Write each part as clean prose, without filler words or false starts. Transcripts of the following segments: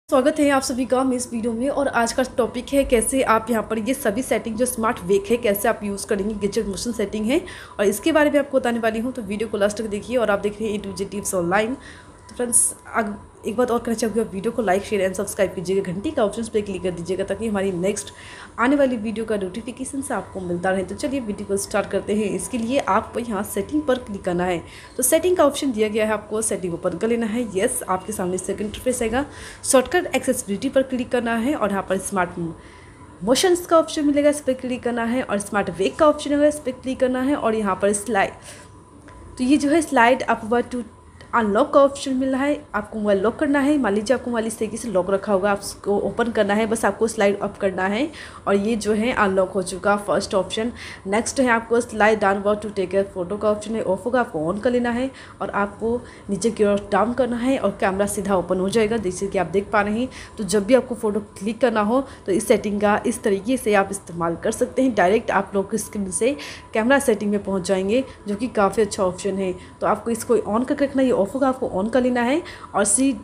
स्वागत है आप सभी का इस वीडियो में। और आज का टॉपिक है कैसे आप यहाँ पर ये सभी सेटिंग जो स्मार्ट वेक है कैसे आप यूज़ करेंगे। गैजेट मोशन सेटिंग है और इसके बारे में आपको बताने वाली हूँ, तो वीडियो को लास्ट तक देखिए। और आप देख रहे हैं A2Z टिप्स ऑनलाइन। तो फ्रेंड्स एक बात और कहना चाहूँगी, आप वीडियो को लाइक शेयर एंड सब्सक्राइब कीजिएगा, घंटी का ऑप्शन पे क्लिक कर दीजिएगा ताकि हमारी नेक्स्ट आने वाली वीडियो का नोटिफिकेशन से आपको मिलता रहे। तो चलिए वीडियो को स्टार्ट करते हैं। इसके लिए आपको यहाँ सेटिंग पर क्लिक करना है। तो सेटिंग का ऑप्शन दिया गया है, आपको सेटिंग ओपन कर लेना है। येस, आपके सामने सेकंड इंटरफेस आएगा। शॉर्टकट एक्सेसिबिलिटी पर क्लिक करना है और यहाँ पर स्मार्ट मोशंस का ऑप्शन मिलेगा, इस पर क्लिक करना है। और स्मार्ट वेक का ऑप्शन होगा, इस पर क्लिक करना है। और यहाँ पर स्लाइड, तो ये जो है स्लाइड अपवर्ड टू अनलॉक का ऑप्शन मिल रहा है। आपको मोबाइल लॉक करना है। मान लीजिए आपको मोबाइल इस तरीके से लॉक रखा होगा, आप उसको ओपन करना है, बस आपको स्लाइड अप करना है और ये जो है अनलॉक हो चुका फर्स्ट ऑप्शन। नेक्स्ट है आपको slide downward to take a photo का ऑप्शन है, ऑफ होगा, आपको ऑन कर लेना है और आपको नीचे की ओर डाउन करना है और कैमरा सीधा ओपन हो जाएगा, जैसे कि आप देख पा रहे हैं। तो जब भी आपको फ़ोटो क्लिक करना हो तो इस सेटिंग का इस तरीके से आप इस्तेमाल कर सकते हैं। डायरेक्ट आप लोग स्क्रीन से कैमरा सेटिंग में पहुँच जाएंगे, जो कि काफ़ी अच्छा ऑप्शन है। तो आपको इसको ऑन करके रखना, ये ऑफ होगा, आपको ऑन लेना है। और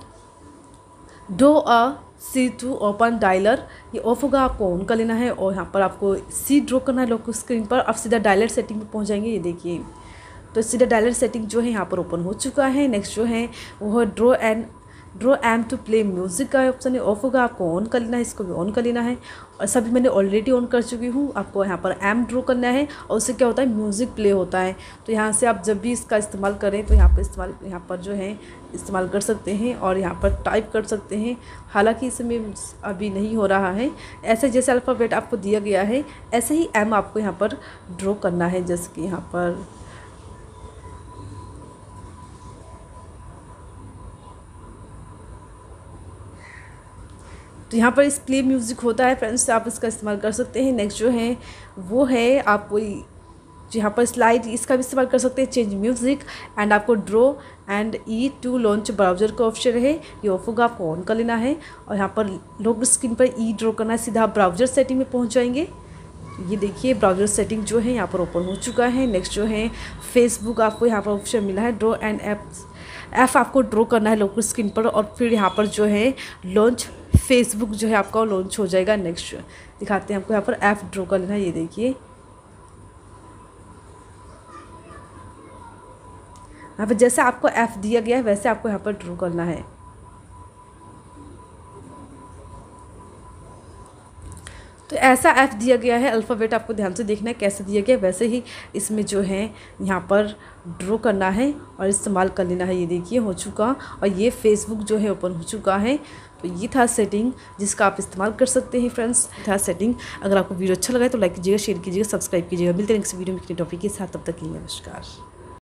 सी टू ओपन डायलर, ये ऑफ होगा, आपको ऑन कर लेना है। और यहाँ पर आपको सी ड्रॉ करना है लोग स्क्रीन पर। आप सीधा डायलर सेटिंग में पहुँच जाएंगे, ये देखिए। तो सीधा डायलर सेटिंग जो है यहाँ पर ओपन हो चुका है। नेक्स्ट जो है वो है draw M to play music का ऑप्शन है, ऑफ होगा, आपको ऑन कर लेना है, इसको भी ऑन कर लेना है। और सभी मैंने ऑलरेडी ऑन कर चुकी हूँ। आपको यहाँ पर एम ड्रॉ करना है और उससे क्या होता है, म्यूज़िक प्ले होता है। तो यहाँ से आप जब भी इसका इस्तेमाल करें तो यहाँ पर जो है इस्तेमाल कर सकते हैं और यहाँ पर टाइप कर सकते हैं। हालांकि इसमें अभी नहीं हो रहा है। ऐसे जैसे अल्फ़ाबेट आपको दिया गया है ऐसे ही एम आपको यहाँ पर ड्रॉ करना है, जैसे कि यहाँ पर तो यहाँ पर इस प्ले म्यूज़िक होता है फ्रेंड्स, आप इसका इस्तेमाल कर सकते हैं। नेक्स्ट जो है वो है आपको यहाँ पर स्लाइड, इसका भी इस्तेमाल कर सकते हैं, चेंज म्यूज़िक एंड आपको draw and E to launch browser का ऑप्शन है, ये ऑफ होगा, आपको ऑन कर लेना है। और यहाँ पर लोग स्क्रीन पर ई ड्रॉ करना है, सीधा आप ब्राउज़र सेटिंग में पहुँच जाएंगे। ये देखिए ब्राउज़र सेटिंग जो है यहाँ पर ओपन हो चुका है। नेक्स्ट जो है फेसबुक, आपको यहाँ पर ऑप्शन मिला है ड्रॉ एंड ऐप आपको ड्रॉ करना है लोकल स्क्रीन पर। और फिर यहाँ पर जो है लॉन्च फेसबुक जो है आपका लॉन्च हो जाएगा। नेक्स्ट दिखाते हैं आपको, यहाँ पर ऐप ड्रॉ कर लेना है, ये देखिए। यहाँ पर जैसे आपको ऐप दिया गया है वैसे आपको यहाँ पर ड्रॉ करना है। तो ऐसा ऐप दिया गया है, अल्फ़ाबेट आपको ध्यान से देखना है कैसे दिया गया है, वैसे ही इसमें जो है यहाँ पर ड्रॉ करना है और इस्तेमाल कर लेना है। ये देखिए हो चुका और ये फेसबुक जो है ओपन हो चुका है। तो ये था सेटिंग जिसका आप इस्तेमाल कर सकते हैं फ्रेंड्स, था सेटिंग। अगर आपको वीडियो अच्छा लगा है तो लाइक कीजिएगा, शेयर कीजिएगा, सब्सक्राइब कीजिएगा। मिलते हैं नेक्स्ट वीडियो में किसी टॉपिक के साथ, तब तक के लिए नमस्कार।